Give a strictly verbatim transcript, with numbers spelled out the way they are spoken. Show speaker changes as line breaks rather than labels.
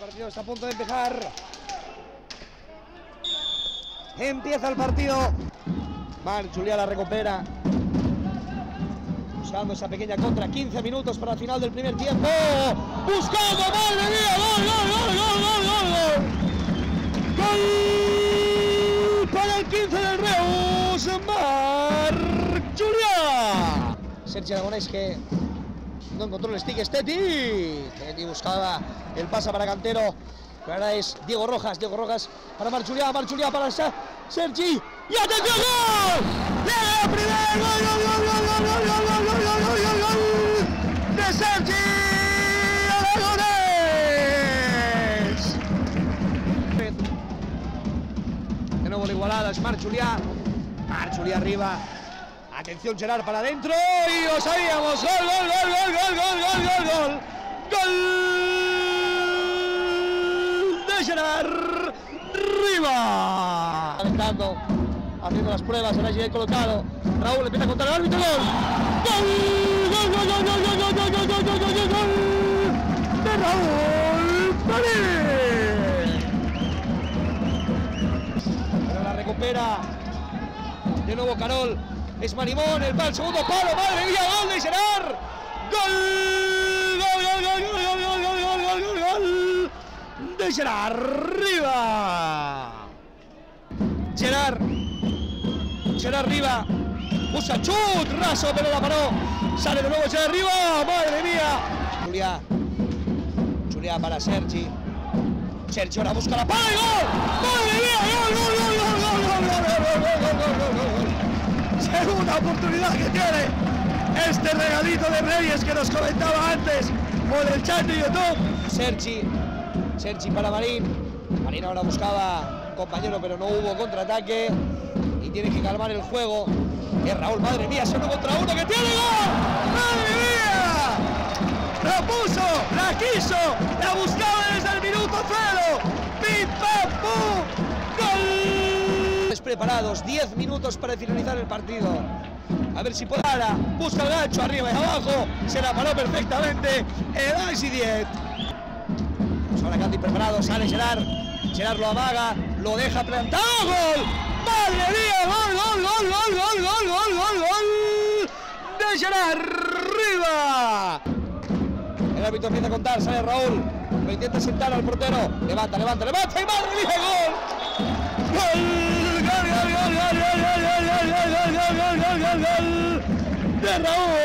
partido está a punto de empezar. Empieza el partido. Marc Julià la recupera. Buscando esa pequeña contra. quince minutos para el final del primer tiempo. Buscando, madre mía. Gol, gol, gol, gol, gol, gol. Gol para el quince del Reus. Marc Julià. Sergi Aragonés que no encontró el stick. Esteti. Esteti buscaba el pase para Cantero. Pero ahora es Diego Rojas. Diego Rojas para Marc Julià. Marc Julià para Sergi. ¡Y atención! ¡Gol! ¡Llega el primer gol! ¡Gol, gol, gol, gol, gol, gol, gol, gol, gol, gol, gol, gol! ¡De Sergi Aragonés! De nuevo la igualada es Marc Julià. Marc Julià arriba. Atención, Gerard para adentro. Y lo sabíamos. ¡Gol, gol, gol, gol, gol, gol, gol, gol, gol! ¡Gol de Gerard Riba! Aventando, haciendo las pruebas, ahora llega colocado. Raúl empieza a contar el árbitro. ¡Gol! ¡Gol! ¡Gol, gol, gol, gol, gol, gol, gol, gol, gol, gol, gol, gol! ¡De Raúl Marín! Pero la recupera. De nuevo Carol. Es Marimón, el pal, segundo palo, madre mía, gol de Gerard. ¡Gol! ¡Gol, gol, gol, gol, gol, gol, gol, gol, gol, gol! De Gerard Riba. Gerard. Gerard Riba. Usa chut, raso, pero la paró. Sale de nuevo Gerard Riba. Madre mía. Julià. Julià para Sergi. Sergi ahora busca la pala y gol. Madre mía, gol, gol, gol, gol, gol, gol, gol, gol, gol, gol, gol, gol. Segunda oportunidad que tiene este regalito de Reyes que nos comentaba antes por el chat de YouTube. Sergi. Sergi para Marín. Marín ahora buscaba un compañero, pero no hubo contraataque. Y tiene que calmar el juego. Es Raúl, madre mía, es uno contra uno que tiene gol. ¡Madre mía! La puso, la quiso, la buscaba desde el minuto cero. ¡Pim, pam, pum! ¡Gol! Preparados, diez minutos para finalizar el partido. A ver si puede. Ahora busca el gancho arriba y abajo. Se la paró perfectamente. El I C diez. Ahora Candy preparado, sale Gerard. Gerard lo amaga, lo deja plantado. ¡Gol! ¡Madre mía! ¡Gol, gol, gol, gol, gol, gol, gol, gol, gol! ¡De Gerard Riba! El árbitro empieza a contar, sale Raúl. Lo intenta sentar al portero. Levanta, levanta, levanta y madre mía, gol. ¡Gol! ¡Gol, gol, gol, gol, gol, gol, gol, gol, gol, gol, gol, gol, gol! ¡De Raúl!